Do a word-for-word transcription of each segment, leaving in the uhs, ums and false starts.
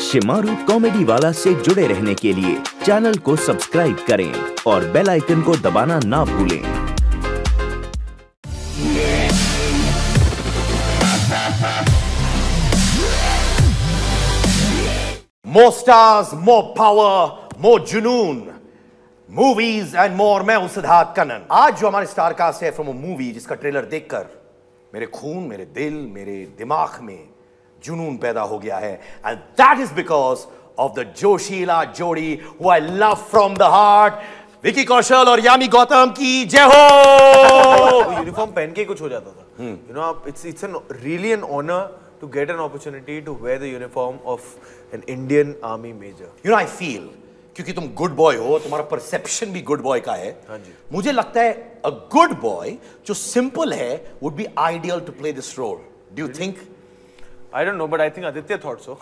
Shemaroo comedy वाला से जुड़े रहने के लिए चैनल को सब्सक्राइब करें और बेल आइकन को दबाना ना भूलें। More stars, more power, more जुनून, movies and more। मैं हूं सिद्धार्थ कन्नन। आज जो हमारे स्टार कास्ट है फ्रॉम अ मूवी जिसका ट्रेलर देखकर मेरे खून, मेरे दिल, मेरे दिमाग में जुनून पैदा हो गया है। And that is because of the जोशीला जोड़ी who I love from the heart, Vicky Kaushal और यामी गौतम की जय हो। यूनिफॉर्म पहन के कुछ हो जाता था। You know, it's it's an really an honour to get an opportunity to wear the uniform of an Indian Army major. You know, I feel क्योंकि तुम गुड बॉय हो, तुम्हारा परसेप्शन भी गुड बॉय का है। हाँ जी। मुझे लगता है अ गुड बॉय जो सिंपल है would be ideal to play this role. Do you think? I don't know, but I think Aditya thought so.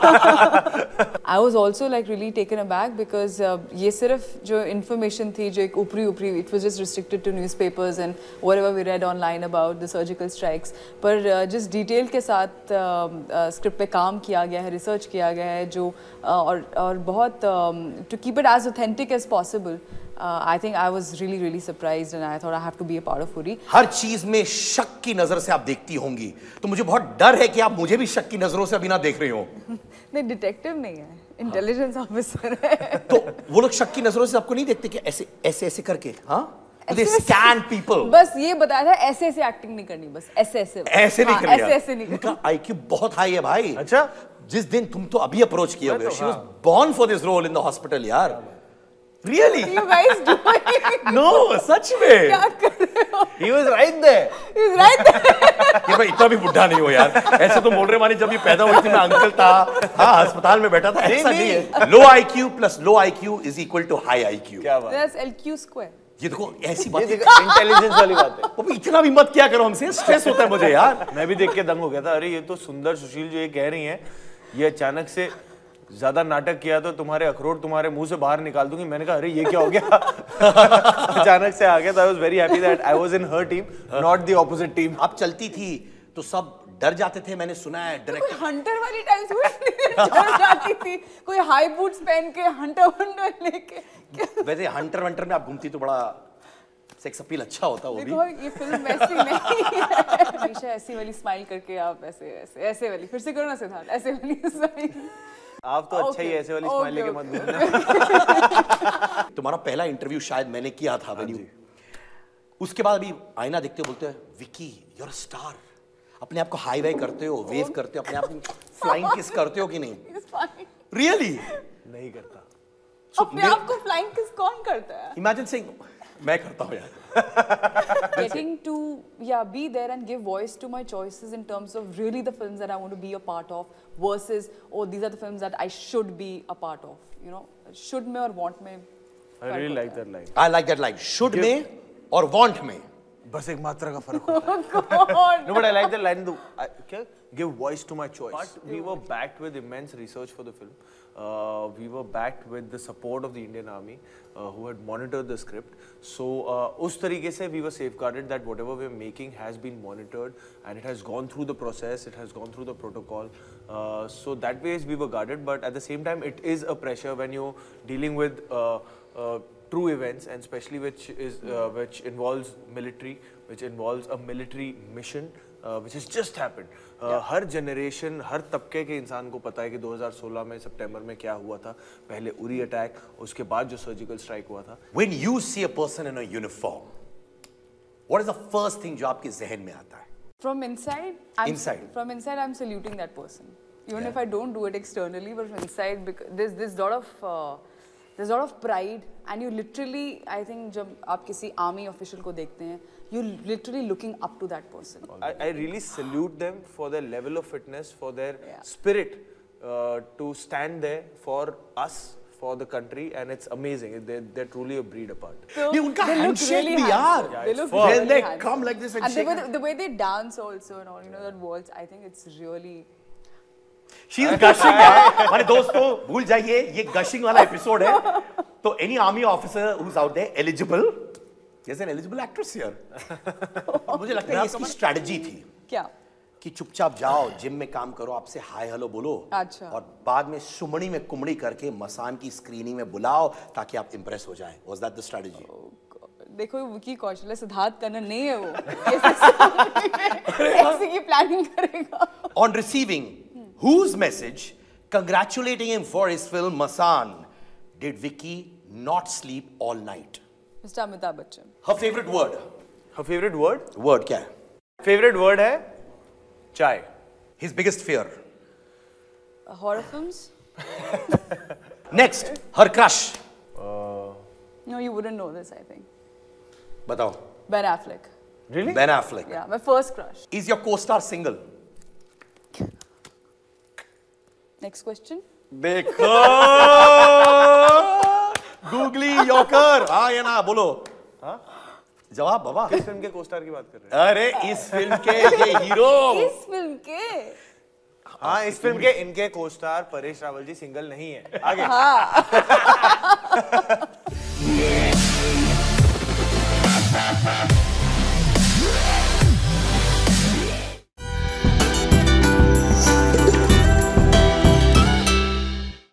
I was also like really taken aback because uh, ये सिर्फ जो information थी जो एक ऊपरी ऊपरी, it was just restricted to newspapers and whatever we read online about the surgical strikes. पर uh, जिस detail के साथ script पे काम किया गया है, research किया गया है, जो uh, और और बहुत um, to keep it as authentic as possible. Uh, I think I was really really surprised and I thought I have to be a part of Herein. हर चीज में शक की नजर से आप देखती होंगी, तो मुझे बहुत डर है कि आप मुझे भी शक की नजरों से अभी ना देख रही हो। नहीं, डिटेक्टिव नहीं है, इंटेलिजेंस ऑफिसर है। तो वो लोग शक की नजरों से आपको नहीं देखते कि ऐसे ऐसे ऐसे करके, हाँ? They scan people. बस ये बताया था ऐसे ऐसे एक्टिंग नहीं करनी, बस ऐसे ऐसे ऐसे नहीं करनी। ऐसे ऐसे नहीं करनी। उनका आईक्यू बहुत हाई है भाई। अच्छा, जिस दिन तुम तो अभी अप्रोच किए हो, she was born for this role in the hospital यार। Really? You guys doing? No, सच में। क्या कर रहे हो? he was right there. He was right there. ये भाई इतना भी बुढ़ा नहीं हो यार। ऐसे तो बोल रहे मानी जब ये पैदा हुई थी मैं अंकल था, हाँ अस्पताल में बैठा था, ऐसा नहीं है। Low I Q plus low I Q is equal to high I Q। क्या बात? That's L Q square. ये देखो ऐसी बात है। इंटेलिजेंस वाली बात है। अब इतना भी मत क्या करो हमसे, स्ट्रेस होता है मुझे यार। मैं भी देख के दंग हो गया था। अरे ये तो सुंदर सुशील जो ये कह रही हैं, ये अचानक से ज्यादा नाटक किया तो तुम्हारे अखरोट तुम्हारे मुंह से बाहर निकाल दूंगी। मैंने कहा अरे ये क्या हो गया। अचानक से आ गया। I was very happy that I was in her team, not the opposite team. आप चलती थी तो सब डर जाते थे, मैंने सुना है। डायरेक्टर हंटर वाली टाइम्स डर जाती थी, कोई हाई बूट्स पहन के हंटर वंटर लेके। वैसे हंटर वंटर में आप घूमती तो बड़ा सेक्स अपील अच्छा होता वो भी। देखो ये फिल्म वैसी नहीं है। हमेशा ऐसी वाली स्माइल करके आप ऐसे ऐसे ऐसे वाली, फिर से करो ना सिद्धार्थ, ऐसे वाली स्माइल। आप तो अच्छा ही ऐसे वाली स्माइल लेके मत घूमना। तुम्हारा पहला इंटरव्यू शायद मैंने किया था वेन्यू। उसके बाद अभी आईना देखते हो बोलते हैं Vicky you are a star. अपने आप को हाई वाई करते हो, वेव करते हो, अपने आप फ्लाइंग किस करते हो कि नहीं? रियली नहीं करता। अपने आप को फ्लाइंग किस कौन करता है? इमेजिन सेइंग मैं करता हूँ यार। Getting to yeah be there and give voice to my choices in terms of really the films that I want to be a part of versus oh these are the films that I should be a part of, you know, should में और want में। I really like that line. I like that line. Should में और want में बस एक मात्रा का फर्क होता है। No, but I like that line. क्या? Give voice to my choice. But we were backed with immense research for the film. Uh, we were backed with the support of the Indian Army, uh, who had monitored the script. So, uh, उस तरीके से we were safeguarded that whatever we are making has been monitored and it has gone through the process, it has gone through the protocol. Uh, so that ways we were guarded, but at the same time, it is a pressure when you're dealing with uh, uh, true events, and especially which is uh, which involves military, which involves a military mission. Uh, which has just happened. Uh, yeah. हर generation, हर तबके के इंसान को पता है कि दो हज़ार सोलह में सितंबर में क्या हुआ था। पहले उरी अटैक, उसके बाद जो सर्जिकल स्ट्राइक हुआ था। When you see a person in a uniform, what is the first thing जो आपके जहन में आता है? From inside, I'm inside. From inside, I'm saluting that person. Even yeah. if I don't do it externally, but from inside, because there's there's lot of uh, there's lot of pride, and you literally, I think, जब आप किसी army official को देखते हैं, you're literally looking up to that person. I, I really salute them for their level of fitness, for their yeah. spirit uh, to stand there for us, for the country, and it's amazing. They're, they're truly a breed apart. So नहीं उनका they look handshake really भी यार. Yeah, they look fun. really When they handsome. come like this and, and shake the way, the way they dance also and all, you know, that waltz, I think it's really. She is gushing है। हमारे दोस्तों भूल जाइए ये gushing वाला episode है। तो any army officer who's out there eligible, there's an eligible actress here। मुझे लगता है ये इसकी strategy थी। क्या? कि चुपचाप जाओ, जिम में काम करो, आपसे हाय हेलो बोलो, अच्छा। और बाद में सुमड़ी में कुमड़ी करके मसान की स्क्रीनिंग में बुलाओ ताकि आप इंप्रेस हो जाए। Was that the strategy? देखो विकी कौशल है, सिद्धार्थ कन्नन नहीं है वो। ऐसे की प्लानिंग करेगा। On receiving whose message congratulating him for his film Masan did Vicky not sleep all night? Mister Amitabh Bachchan. Her favorite word? Her favorite word? Word क्या है? Favorite word है चाय। His biggest fear? Uh, horror films? Next, her crush? No, you wouldn't know this, I think. बताओ। Ben Affleck. Really? Ben Affleck. Yeah, my first crush. Is your co-star single? Next question. देखो googly yorker, हाँ या ना बोलो। हाँ जवाब बाबा। किस film के को-स्टार की बात कर रहे हैं? अरे इस फिल्म के ये हीरो। इस फिल्म के? हाँ इस फिल्म के इनके को-स्टार परेश रावल जी सिंगल नहीं है। आगे। हाँ।